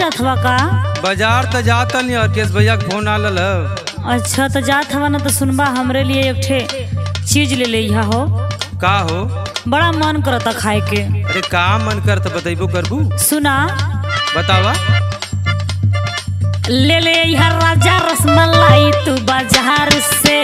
जात हवा का? बाजार तो जाता नहीं और केस भैया के फोन आल। अच्छा तो जात हवा ना तो सुनबा हमरे लिए एक ठे चीज ले लिया हो। का हो? बड़ा मन करता खाए के। अरे का मन करता बतैबो करबू? सुना बतावा। ले ले यहाँ राजा रसमलाई तू बाजार से।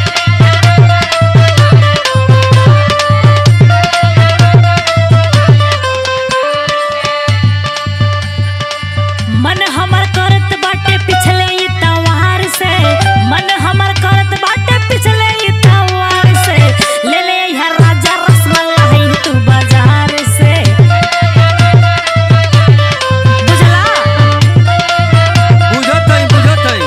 मन हमर करत बाटे पिछले ई तवार से। मन हमर करत बाटे पिछले ई तवार से। ले ले यहाँ राजा रसमलाई तू बाजार से। बुझला? बुझत है।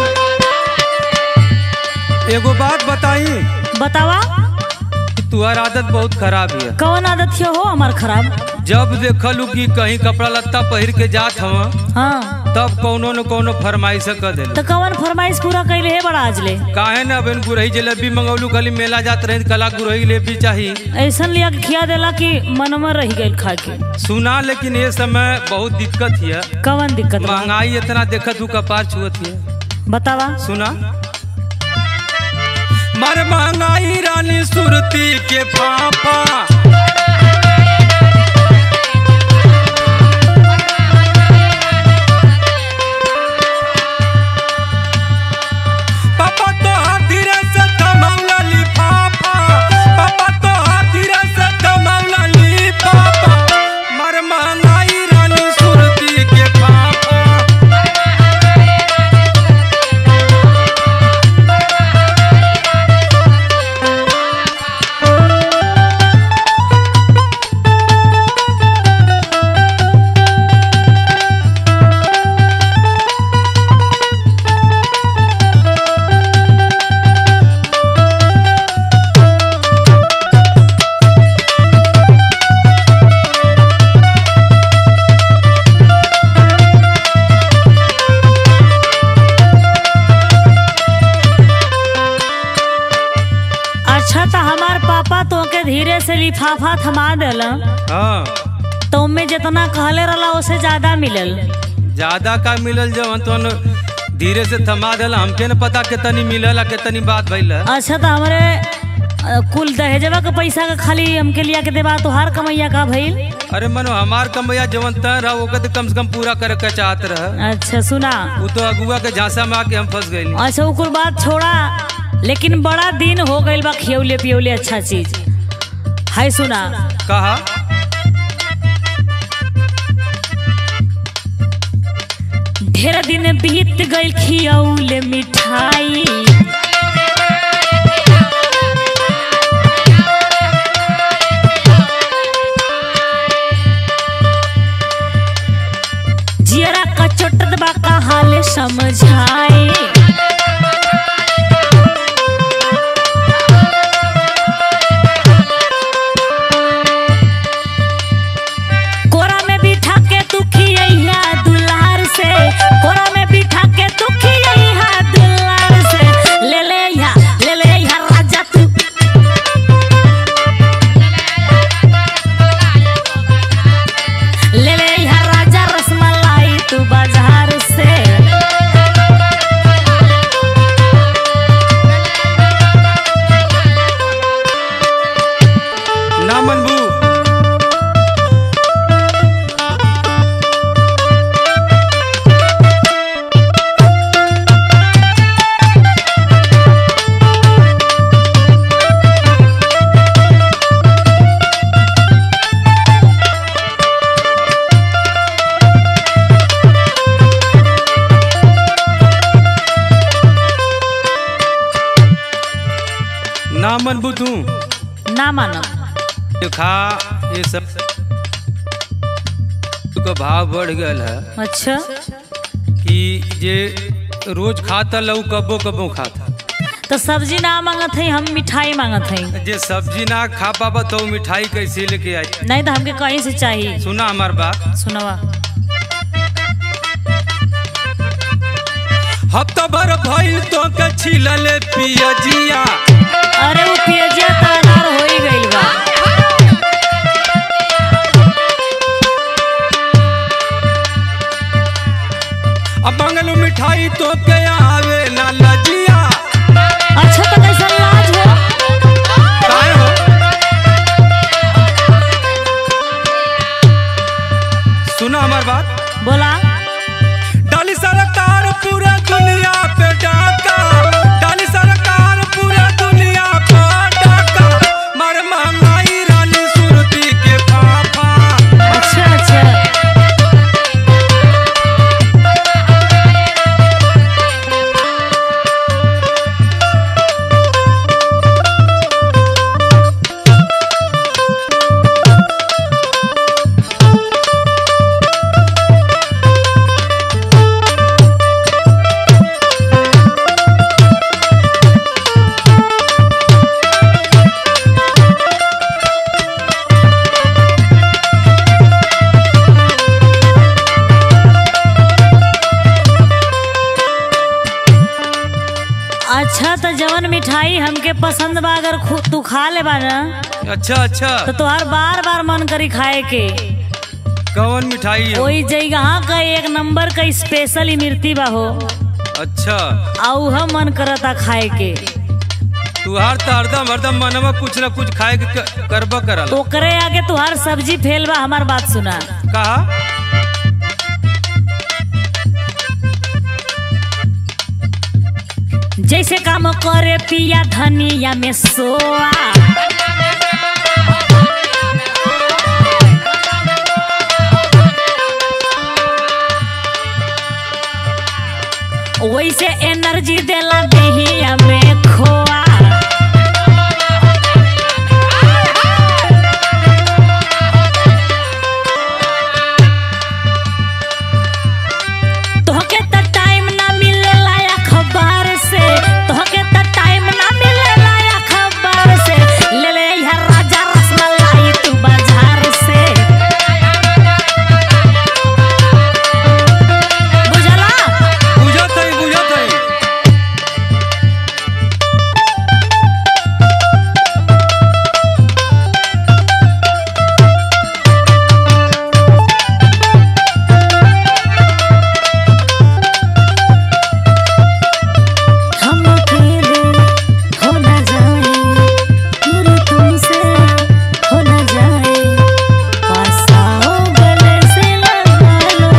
एगो बात बताई। बतावा। तुहार आदत बहुत खराब है। कौन आदत हो हमार खराब? जब देखलू कि कहीं कपड़ा लत्ता पहिर के जात हवा हाँ तब कौनो न कौनो फरमाइश कर देल। तो कौन फरमाइश पूरा कैले है बड़ा आज ले? काहे न अब गुरही जलेबी मंगौलू, खाली मेला जात रहे कला गुरही जलेबी चाहिए। ऐसा लिया के खिया देला कि मनवा रह गइल खा के। सुना लेकिन ये समय बहुत दिक्कत है। कौन दिक्कत? महंगाई इतना देखत हूँ कपार छुअत है। बतावा। सुना। मर महंगाई रानी सुरती के पापा। धीरे से लिफाफा थमा देल। हाँ। तो उनमें जितना कहले रहा उसे ज्यादा मिलल। ज्यादा का मिलल जवन तो धीरे से थमा देल। हमके न पता कितनी मिलल कितनी बात भइल। अच्छा तो हमारे कुल दहेजवा के पैसा का खाली हमके लिया के देवा तो हर कमैया का भइल? अरे मनो हमार कमैया जवन त रहा वो तो कम से कम पूरा करे के चाहत रहा। अच्छा सुना। वो तो अगुआ के झांसा में आके हम फंस गए। अच्छा वो कुल बात छोड़ा, लेकिन बड़ा दिन हो गइल बा खियौले पियौले अच्छा चीज है। सुना। कहा। ढेर दिन बीत गइल खियौले मिठाई। जियरा का चोटत बा का हाल समझाए। ना मनबू तू? ना मानो। खा ये सब का भाव बढ़ गया है। अच्छा। कि जे रोज खाता लऊ कबो कबो खाता। तो सब्जी ना मांगत है, हम मिठाई मांगत है। जे सब्जी ना खा पाबा तो मिठाई कैसे लेके आई? नहीं तो हमके कहीं से चाहिए। सुना हमार बात। सुनवा। हफ्ता भर भइल तो के छिलले पियजिया। अरे वो पियजिया तार हो ही गइल बा। अब मंगलू मिठाई तो के आवे ना लजिया। अच्छा तो कैसा लाज हो? काहे हो? सुना हमार बात। बोला। डाली सरकार पूरा दुनिया पे डाका, डाली सरकार पूरा दुनिया पे डाका, मर महंगाई रानी सुरती के पापा। अच्छा अच्छा। अच्छा तो जवन मिठाई हमके पसंद बा अगर तू खा ले बा ना। अच्छा अच्छा। तो तुहार बार बार मन करी खाए के। कौन मिठाई है? वही जगह का एक नंबर का स्पेशल इमरती बा हो। अच्छा। आऊ हम मन करता खाए के। तुहार तो हरदम मनवा कुछ न कुछ खाए के करबा करल। तो करे आगे तुहार सब्जी फेल बा। हमार बात सुना। कहा? जैसे काम करे पिया धनिया में सोआ, वैसे एनर्जी देला देहिया में खोआ। तोहके तो टाइम ना मिलेला अखबार से, तोहके तो टाइम ना मिलेला अखबार से, ले ले यहाँ राजा रसमलाई तू बाजार से। बुझला? बुझत है बुझत है। हम अकेले हो न जाए, फिर तुमसे हो न जाए, पास आओ गले से लगा लो।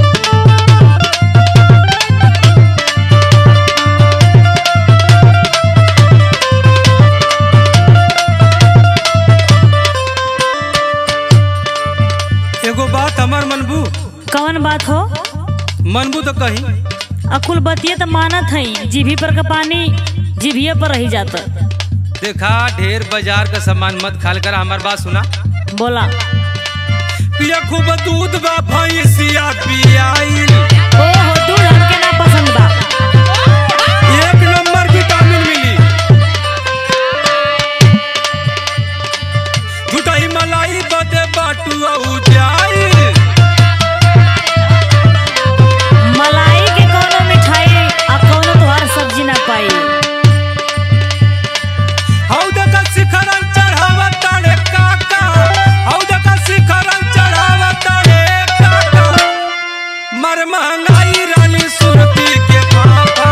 एगो बात हमार मनबू। कौन बात हो? मनबू तो कही। अकुल बतिये तो मानत हई, जीभी पर का पानी जीभिये पर रही जाता। देखा ढेर बाजार का सामान मत खाल कर। हमार बात सुना। बोला। पिया खूब दूध बा भैंसिया पियाइल, ओहो दूध हमके ना पसंद बा। एक नंबर विटामिन मिली। झूठाई मलाई बदे बाटुआ जाई। मलाई के कोनो मिठाई आ कोनो तुहार सब्जी ना पाई। हौदा का शिखरन चढ़ावा तारे काका, हौदा का शिखरन चढ़ावा तारे काका, मर महंगाई रानी सुरती के पापा।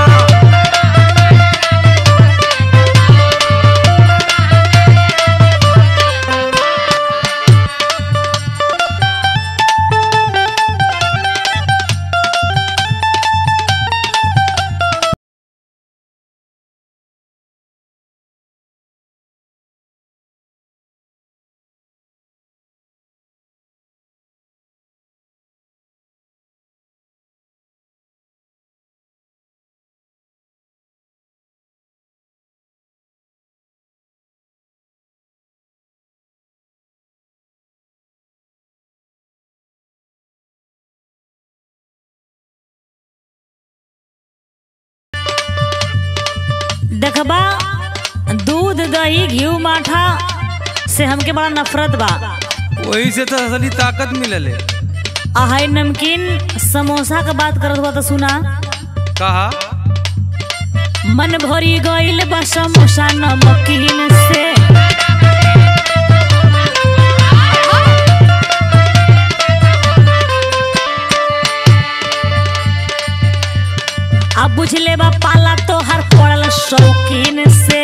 देखबा दूध दही घी माठा से हमके बड़ा नफरत बा। वही से तो असली ताकत मिलल है। हाय नमकीन समोसा का बात करत हुआ तो सुना। कहा? मन भरी गइल बा समोसा नमकीन से। अब बुझ ले बा पाला तो हर पड़ल शौकीन से।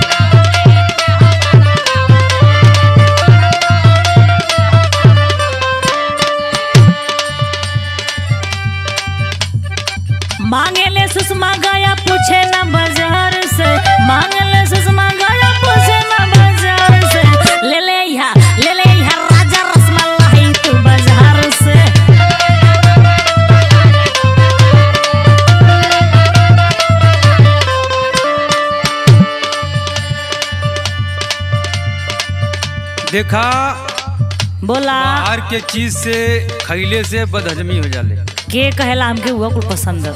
मांगे ले सुषमा गया पूछे ना बाजार से, मांगे ले सुषमा गया पूछे ना बाजार से, ले ले यहाँ राजा रसमलाई तू बाजार से। देखा बोला बाहर के चीज से खैले से बदहजमी हो जाले। के कहेला हमके हुआ कुछ पसंद।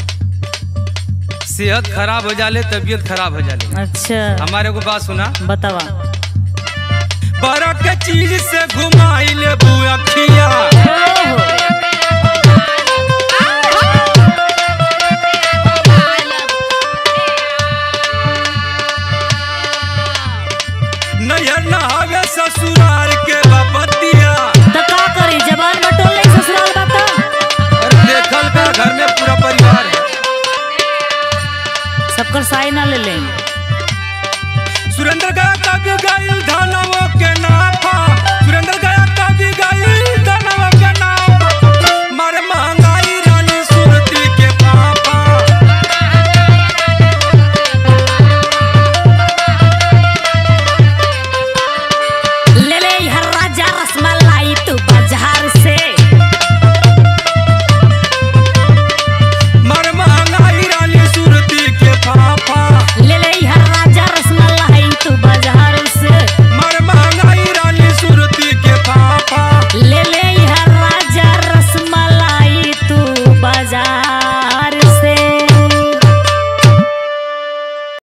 सेहत खराब हो जाले, तबीयत खराब हो जाले। अच्छा हमारे को बात सुना, बतावा। बड़ा के चीज से घुमाई ले बुआ खिया,